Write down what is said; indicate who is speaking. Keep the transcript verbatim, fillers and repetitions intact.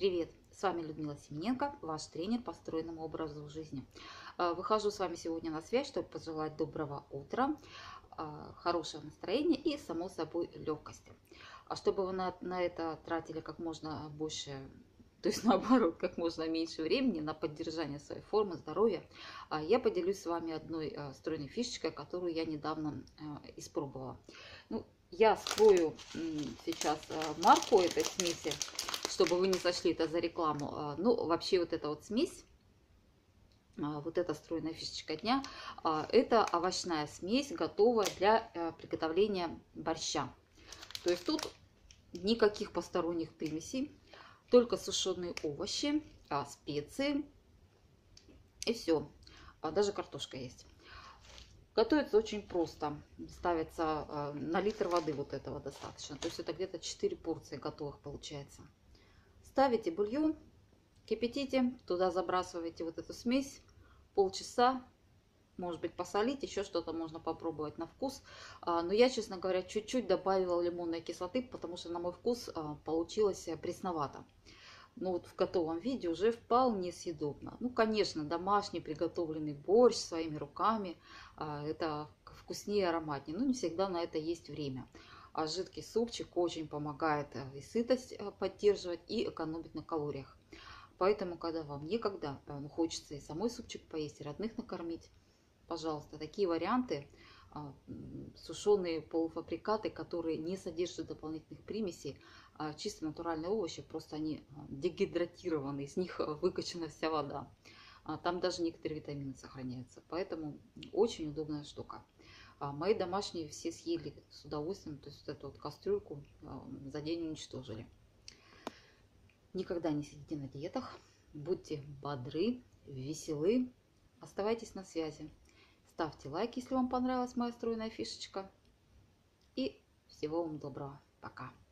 Speaker 1: Привет! С вами Людмила Семененко, ваш тренер по стройному образу жизни. Выхожу с вами сегодня на связь, чтобы пожелать доброго утра, хорошего настроения и, само собой, легкости. А чтобы вы на, на это тратили как можно больше, то есть наоборот, как можно меньше времени на поддержание своей формы, здоровья, я поделюсь с вами одной стройной фишечкой, которую я недавно испробовала. Ну, я скрою сейчас марку этой смеси, чтобы вы не сочли это за рекламу. Ну, вообще вот эта вот смесь, вот эта стройная фишечка дня, это овощная смесь, готовая для приготовления борща. То есть тут никаких посторонних примесей, только сушеные овощи, специи и все. Даже картошка есть. Готовится очень просто. Ставится на литр воды вот этого достаточно. То есть это где-то четыре порции готовых получается. Ставите бульон, кипятите, туда забрасываете вот эту смесь, полчаса, может быть посолить, еще что-то можно попробовать на вкус. Но я, честно говоря, чуть-чуть добавила лимонной кислоты, потому что на мой вкус получилось пресновато. Но вот в готовом виде уже вполне съедобно. Ну, конечно, домашний приготовленный борщ своими руками, это вкуснее и ароматнее, но не всегда на это есть время. А жидкий супчик очень помогает и сытость поддерживать, и экономить на калориях. Поэтому, когда вам некогда, ну, хочется и самой супчик поесть, и родных накормить, пожалуйста, такие варианты, сушеные полуфабрикаты, которые не содержат дополнительных примесей, чисто натуральные овощи, просто они дегидратированы, из них выкачана вся вода. Там даже некоторые витамины сохраняются, поэтому очень удобная штука. Мои домашние все съели с удовольствием, то есть вот эту вот кастрюльку за день уничтожили. Никогда не сидите на диетах, будьте бодры, веселы, оставайтесь на связи. Ставьте лайк, если вам понравилась моя стройная фишечка. И всего вам доброго. Пока.